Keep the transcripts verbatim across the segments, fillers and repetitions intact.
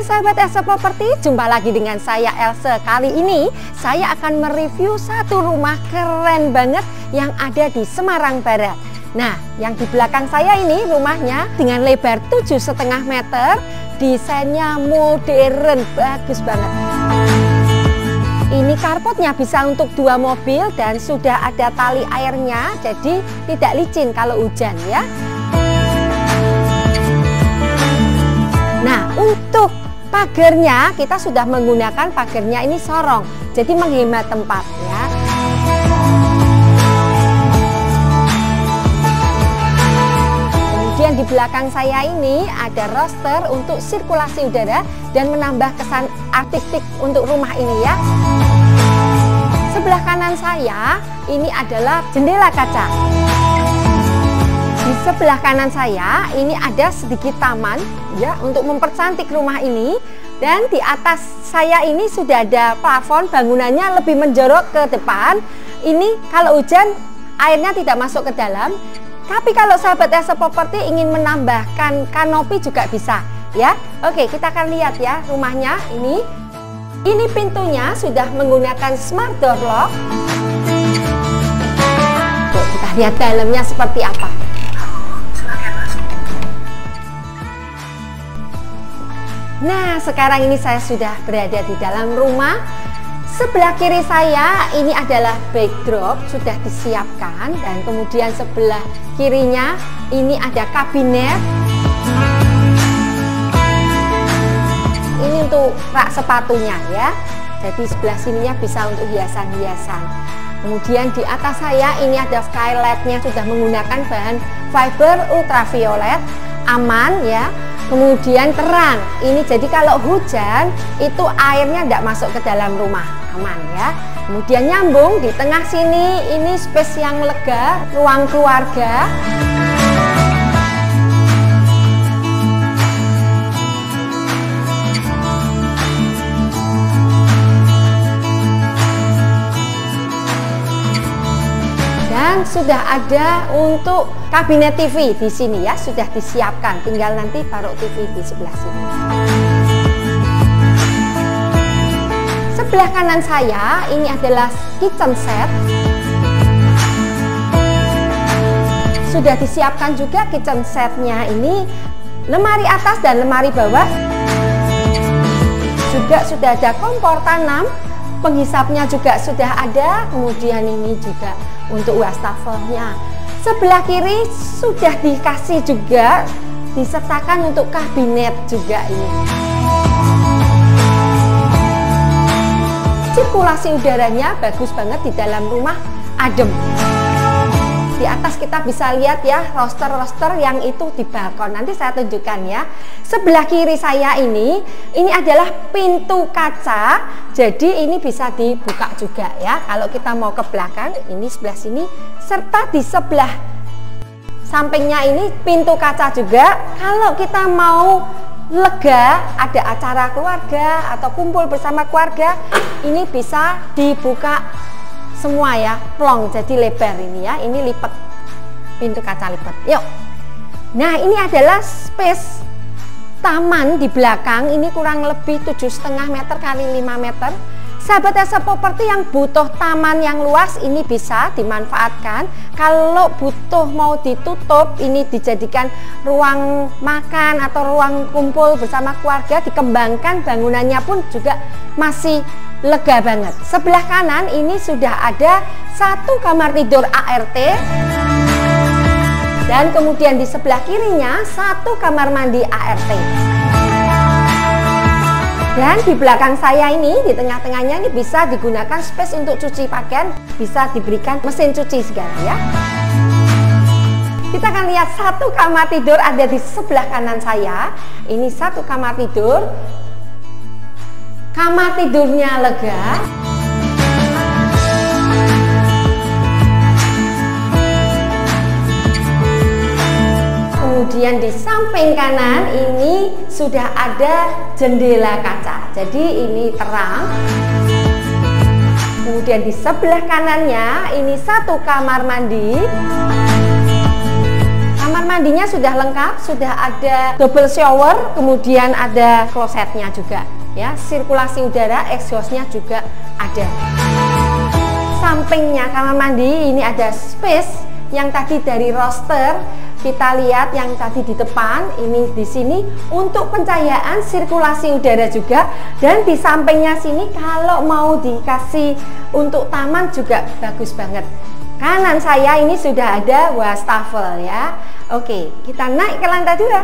sahabat Else Property, jumpa lagi dengan saya Else. Kali ini saya akan mereview satu rumah keren banget yang ada di Semarang Barat. Nah, yang di belakang saya ini rumahnya dengan lebar tujuh koma lima meter, desainnya modern, bagus banget. Ini carportnya bisa untuk dua mobil dan sudah ada tali airnya, jadi tidak licin kalau hujan ya. Nah, untuk pagarnya kita sudah menggunakan pagarnya ini sorong, jadi menghemat tempat ya. Kemudian di belakang saya ini ada roster untuk sirkulasi udara dan menambah kesan artistik untuk rumah ini ya. Sebelah kanan saya ini adalah jendela kaca. Di sebelah kanan saya ini ada sedikit taman ya untuk mempercantik rumah ini, dan di atas saya ini sudah ada plafon, bangunannya lebih menjorok ke depan. Ini kalau hujan airnya tidak masuk ke dalam, tapi kalau sahabat Else Property ingin menambahkan kanopi juga bisa ya. Oke, kita akan lihat ya rumahnya ini. Ini pintunya sudah menggunakan smart door lock. Tuh, kita lihat dalamnya seperti apa. Nah, sekarang ini saya sudah berada di dalam rumah. Sebelah kiri saya ini adalah backdrop, sudah disiapkan, dan kemudian sebelah kirinya ini ada kabinet. Ini untuk rak sepatunya ya. Jadi sebelah sininya bisa untuk hiasan-hiasan. Kemudian di atas saya ini ada skylightnya, sudah menggunakan bahan fiber ultraviolet, aman ya. Kemudian terang, ini jadi kalau hujan itu airnya tidak masuk ke dalam rumah, aman ya. Kemudian nyambung di tengah sini, ini space yang lega, ruang keluarga. Dan sudah ada untuk kabinet T V di sini ya, sudah disiapkan, tinggal nanti taruh T V di sebelah sini. Sebelah kanan saya ini adalah kitchen set. Sudah disiapkan juga kitchen setnya, ini lemari atas dan lemari bawah. Juga sudah ada kompor tanam, penghisapnya juga sudah ada. Kemudian ini juga untuk wastafelnya. Sebelah kiri sudah dikasih juga, disertakan untuk kabinet juga ini. Sirkulasi udaranya bagus banget di dalam rumah, adem. Di atas kita bisa lihat ya roster-roster yang itu di balkon. Nanti saya tunjukkan ya. Sebelah kiri saya ini, ini adalah pintu kaca. Jadi ini bisa dibuka juga ya. Kalau kita mau ke belakang, ini sebelah sini. Serta di sebelah sampingnya ini pintu kaca juga. Kalau kita mau lega, ada acara keluarga atau kumpul bersama keluarga, ini bisa dibuka semua ya, plong, jadi lebar ini ya. Ini lipat, pintu kaca lipat. Yuk. Nah, ini adalah space taman di belakang. Ini kurang lebih tujuh koma lima meter kali lima meter. Sahabat Else Property yang butuh taman yang luas, ini bisa dimanfaatkan. Kalau butuh mau ditutup, ini dijadikan ruang makan atau ruang kumpul bersama keluarga, dikembangkan, bangunannya pun juga masih lega banget. Sebelah kanan ini sudah ada satu kamar tidur A R T, dan kemudian di sebelah kirinya satu kamar mandi A R T. Dan di belakang saya ini, di tengah-tengahnya ini bisa digunakan space untuk cuci pakaian, bisa diberikan mesin cuci segala ya. Kita akan lihat satu kamar tidur ada di sebelah kanan saya. Ini satu kamar tidur. Kamar tidurnya lega. Kemudian di samping kanan ini sudah ada jendela kaca, jadi ini terang. Kemudian di sebelah kanannya ini satu kamar mandi. Kamar mandinya sudah lengkap, sudah ada double shower, kemudian ada klosetnya juga ya, sirkulasi udara, exhaustnya juga ada. Sampingnya kamar mandi ini ada space yang tadi dari roster kita lihat yang tadi di depan, ini di sini untuk pencahayaan sirkulasi udara juga, dan di sampingnya sini kalau mau dikasih untuk taman juga bagus banget. Kanan saya ini sudah ada wastafel ya. Oke, kita naik ke lantai dua.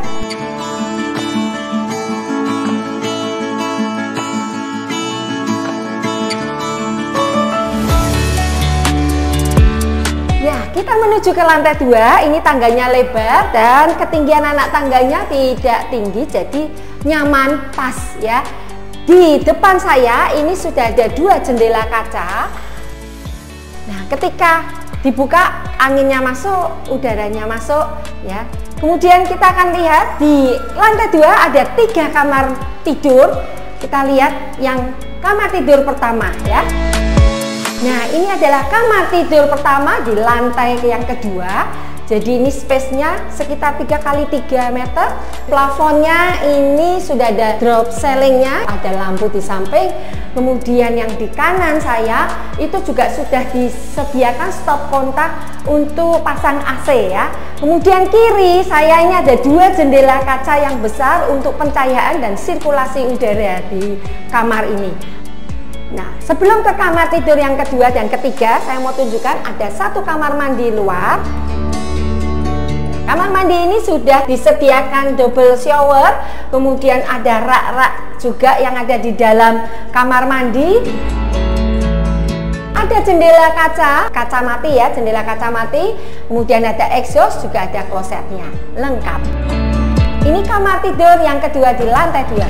Ya, kita menuju ke lantai dua. Ini tangganya lebar dan ketinggian anak tangganya tidak tinggi, jadi nyaman pas ya. Di depan saya ini sudah ada dua jendela kaca. Nah, ketika dibuka anginnya masuk, udaranya masuk ya. Kemudian kita akan lihat di lantai dua ada tiga kamar tidur. Kita lihat yang kamar tidur pertama ya. Nah, ini adalah kamar tidur pertama di lantai yang kedua. Jadi ini space-nya sekitar tiga kali tiga meter. Plafonnya ini sudah ada drop ceiling-nya, ada lampu di samping. Kemudian yang di kanan saya itu juga sudah disediakan stop kontak untuk pasang A C ya. Kemudian kiri saya ini ada dua jendela kaca yang besar untuk pencahayaan dan sirkulasi udara di kamar ini. Nah, sebelum ke kamar tidur yang kedua dan ketiga, saya mau tunjukkan ada satu kamar mandi luar. Kamar mandi ini sudah disediakan double shower, kemudian ada rak-rak juga yang ada di dalam kamar mandi. Ada jendela kaca, kaca mati ya, jendela kaca mati. Kemudian ada exhaust, juga ada klosetnya, lengkap. Ini kamar tidur yang kedua di lantai dua.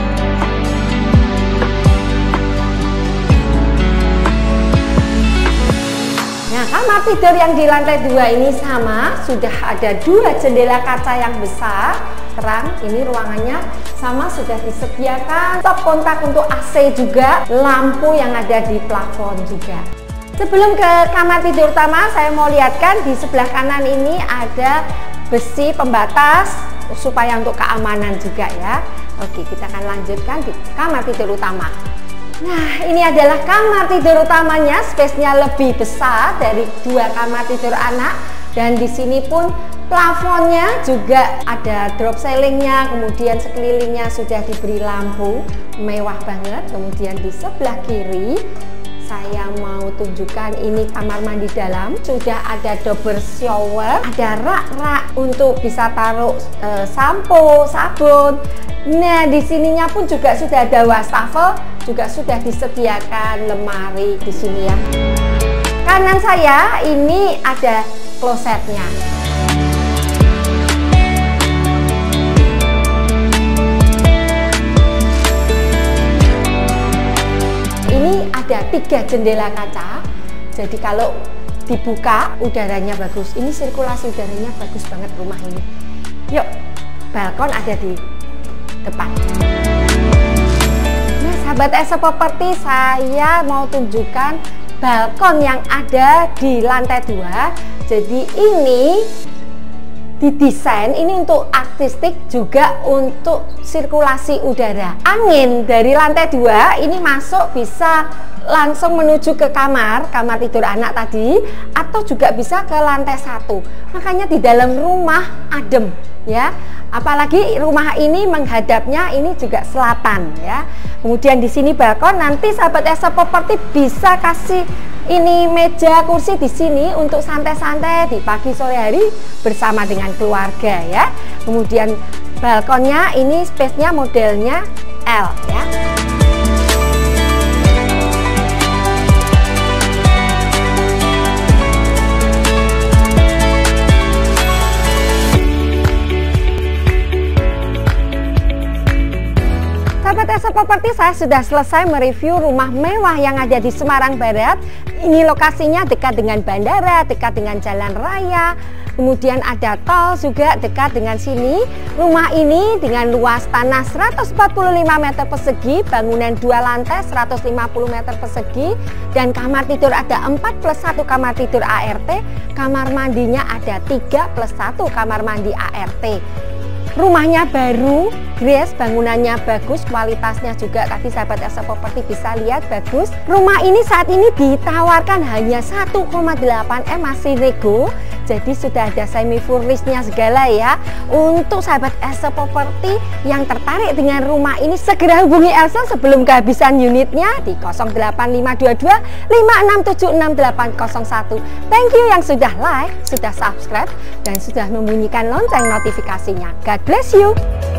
Nah, kamar tidur yang di lantai dua ini sama, sudah ada dua jendela kaca yang besar, terang. Ini ruangannya sama, sudah disediakan stop kontak untuk A C juga, lampu yang ada di plafon juga. Sebelum ke kamar tidur utama, saya mau lihatkan di sebelah kanan ini ada besi pembatas supaya untuk keamanan juga ya. Oke, kita akan lanjutkan di kamar tidur utama. Nah, ini adalah kamar tidur utamanya, space-nya lebih besar dari dua kamar tidur anak, dan di sini pun plafonnya juga ada drop ceiling-nya, kemudian sekelilingnya sudah diberi lampu, mewah banget. Kemudian di sebelah kiri saya mau tunjukkan ini kamar mandi dalam, sudah ada double shower, ada rak-rak untuk bisa taruh e, sampo, sabun. Nah, di sininya pun juga sudah ada wastafel, juga sudah disediakan lemari di sini ya. Kanan saya ini ada klosetnya. Ini ada tiga jendela kaca, jadi kalau dibuka udaranya bagus. Ini sirkulasi udaranya bagus banget rumah ini. Yuk, balkon ada di depan. Nah, sahabat S C Property, saya mau tunjukkan balkon yang ada di lantai dua. Jadi ini didesain ini untuk artistik, juga untuk sirkulasi udara. Angin dari lantai dua ini masuk bisa langsung menuju ke kamar, kamar tidur anak tadi, atau juga bisa ke lantai satu. Makanya di dalam rumah adem ya. Apalagi rumah ini menghadapnya ini juga selatan ya. Kemudian di sini balkon, nanti sahabat S C Property bisa kasih ini meja kursi di sini untuk santai-santai di pagi sore hari bersama dengan keluarga ya. Kemudian balkonnya ini space-nya modelnya L ya. Sahabat S C Property, saya sudah selesai mereview rumah mewah yang ada di Semarang Barat. Ini lokasinya dekat dengan bandara, dekat dengan jalan raya, kemudian ada tol juga dekat dengan sini. Rumah ini dengan luas tanah seratus empat puluh lima meter persegi, bangunan dua lantai seratus lima puluh meter persegi, dan kamar tidur ada empat plus satu kamar tidur A R T, kamar mandinya ada tiga plus satu kamar mandi A R T. Rumahnya baru, grace, bangunannya bagus, kualitasnya juga tadi sahabat S L Property bisa lihat bagus. Rumah ini saat ini ditawarkan hanya satu koma delapan M, masih nego. Jadi sudah ada semi furnishnya segala ya. Untuk sahabat S L Property yang tertarik dengan rumah ini, segera hubungi Elsa sebelum kehabisan unitnya di nol delapan lima dua dua lima enam tujuh enam delapan nol satu. Thank you yang sudah like, sudah subscribe, dan sudah membunyikan lonceng notifikasinya. God bless you.